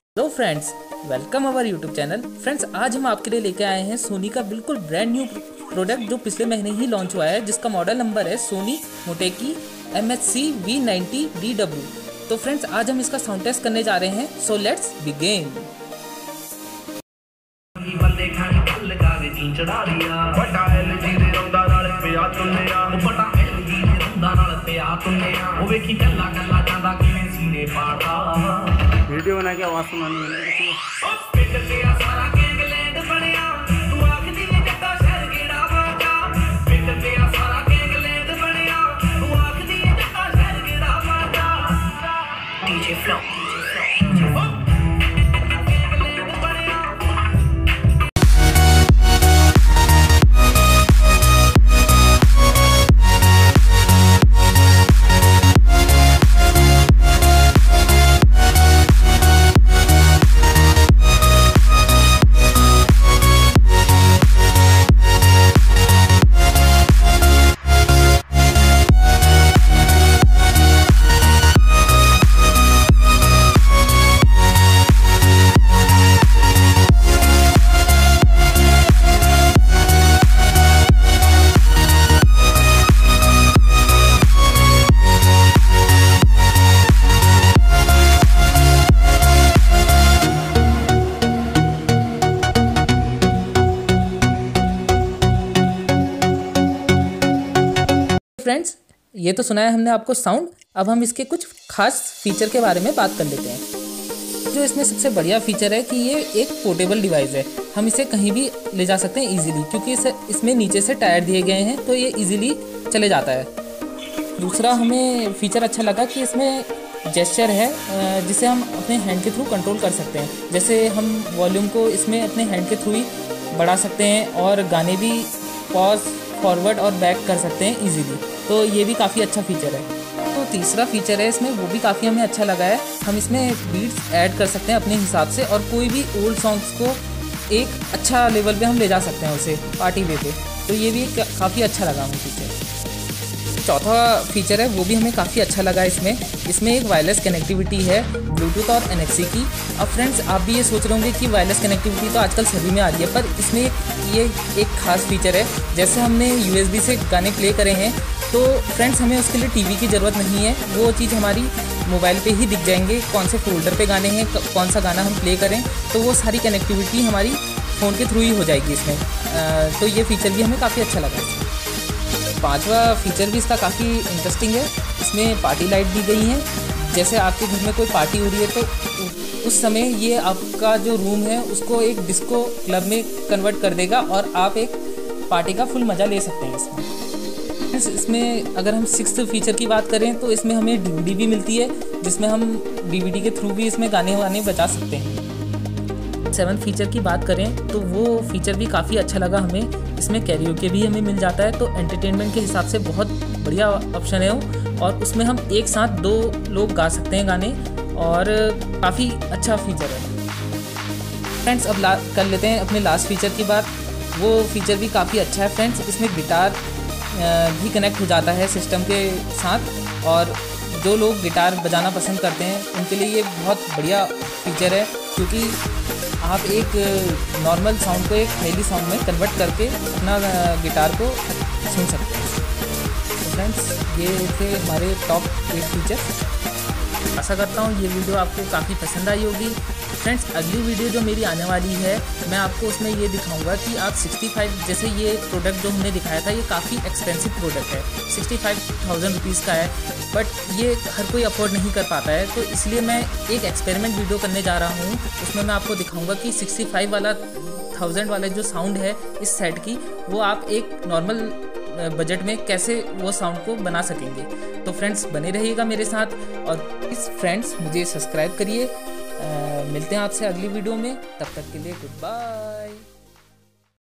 Hello friends, welcome our YouTube channel. Friends, आज हम आपके लिए लेके आए हैं सोनी का बिल्कुल ब्रांड न्यू प्रोडक्ट जो पिछले महीने ही लॉन्च हुआ है, जिसका मॉडल नंबर है सोनी मोटेकी MHC V90DW। तो फ्रेंड्स, आज हम इसका साउंड टेस्ट करने जा रहे हैं, सो लेट्स बिगिन। वीडियो बना के आवाज सुनानी है। फ्रेंड्स, ये तो सुना है हमने आपको साउंड। अब हम इसके कुछ खास फीचर के बारे में बात कर लेते हैं। जो इसमें सबसे बढ़िया फीचर है कि ये एक पोर्टेबल डिवाइस है। हम इसे कहीं भी ले जा सकते हैं इजीली, क्योंकि इसमें नीचे से टायर दिए गए हैं, तो ये इजीली चले जाता है। दूसरा हमें फीचर अच्छा लगा कि इसमें जेस्चर है, जिसे हम अपने हैंड के थ्रू कंट्रोल कर सकते हैं। जैसे हम वॉल्यूम को इसमें अपने हैंड के थ्रू ही बढ़ा सकते हैं और गाने भी पॉज, फॉरवर्ड और बैक कर सकते हैं इजीली। तो ये भी काफ़ी अच्छा फीचर है। तो तीसरा फीचर है इसमें, वो भी काफ़ी हमें अच्छा लगा है। हम इसमें बीट्स ऐड कर सकते हैं अपने हिसाब से, और कोई भी ओल्ड सॉन्ग्स को एक अच्छा लेवल पे हम ले जा सकते हैं उसे पार्टी वे पे। तो ये भी काफ़ी अच्छा लगा हमें फीचर। चौथा फीचर है, वो भी हमें काफ़ी अच्छा लगा। इसमें एक वायरलेस कनेक्टिविटी है ब्लूटूथ और NFC की। अब फ्रेंड्स, आप भी ये सोच रहे होंगे कि वायरलेस कनेक्टिविटी तो आजकल सभी में आ रही है, पर इसमें ये एक खास फीचर है। जैसे हमने USB से गाने प्ले करे हैं, तो फ्रेंड्स हमें उसके लिए TV की ज़रूरत नहीं है। वो चीज़ हमारी मोबाइल पे ही दिख जाएंगे, कौन से फोल्डर पे गाने हैं, कौन सा गाना हम प्ले करें, तो वो सारी कनेक्टिविटी हमारी फ़ोन के थ्रू ही हो जाएगी इसमें। तो ये फीचर भी हमें काफ़ी अच्छा लगा। पांचवा फीचर भी इसका काफ़ी इंटरेस्टिंग है। इसमें पार्टी लाइट दी गई हैं। जैसे आपके घर में कोई पार्टी हो रही है, तो उस समय ये आपका जो रूम है उसको एक डिस्को क्लब में कन्वर्ट कर देगा और आप एक पार्टी का फुल मज़ा ले सकते हैं इसमें अगर हम सिक्स्थ फीचर की बात करें, तो इसमें हमें DVD भी मिलती है, जिसमें हम DVD के थ्रू भी इसमें गाने वाने बजा सकते हैं। सेवन फीचर की बात करें तो वो फीचर भी काफ़ी अच्छा लगा हमें। इसमें कैरियोके भी हमें मिल जाता है, तो एंटरटेनमेंट के हिसाब से बहुत बढ़िया ऑप्शन है वो। और उसमें हम एक साथ 2 लोग गा सकते हैं गाने, और काफ़ी अच्छा फीचर है। फ्रेंड्स, अब कर लेते हैं अपने लास्ट फीचर की बात। वो फीचर भी काफ़ी अच्छा है फ्रेंड्स। इसमें गिटार भी कनेक्ट हो जाता है सिस्टम के साथ, और जो लोग गिटार बजाना पसंद करते हैं उनके लिए ये बहुत बढ़िया फीचर है, क्योंकि आप एक नॉर्मल साउंड को एक हाईली साउंड में कन्वर्ट करके अपना गिटार को सुन सकते हैं। तो फ्रेंड्स, ये थे हमारे टॉप 8 फीचर। आशा करता हूँ ये वीडियो आपको काफ़ी पसंद आई होगी। फ्रेंड्स, अगली वीडियो जो मेरी आने वाली है, मैं आपको उसमें ये दिखाऊंगा कि आप 65, जैसे ये प्रोडक्ट जो हमने दिखाया था, ये काफ़ी एक्सपेंसिव प्रोडक्ट है, 65,000 रुपीज़ का है, बट ये हर कोई अफोर्ड नहीं कर पाता है। तो इसलिए मैं एक एक्सपेरिमेंट वीडियो करने जा रहा हूँ। उसमें मैं आपको दिखाऊंगा कि 65,000 वाला जो साउंड है इस सेट की, वो आप एक नॉर्मल बजट में कैसे वो साउंड को बना सकेंगे। तो फ्रेंड्स, बने रहिएगा मेरे साथ, और प्लीज़ फ्रेंड्स मुझे सब्सक्राइब करिए। मिलते हैं आपसे अगली वीडियो में, तब तक के लिए गुड बाय।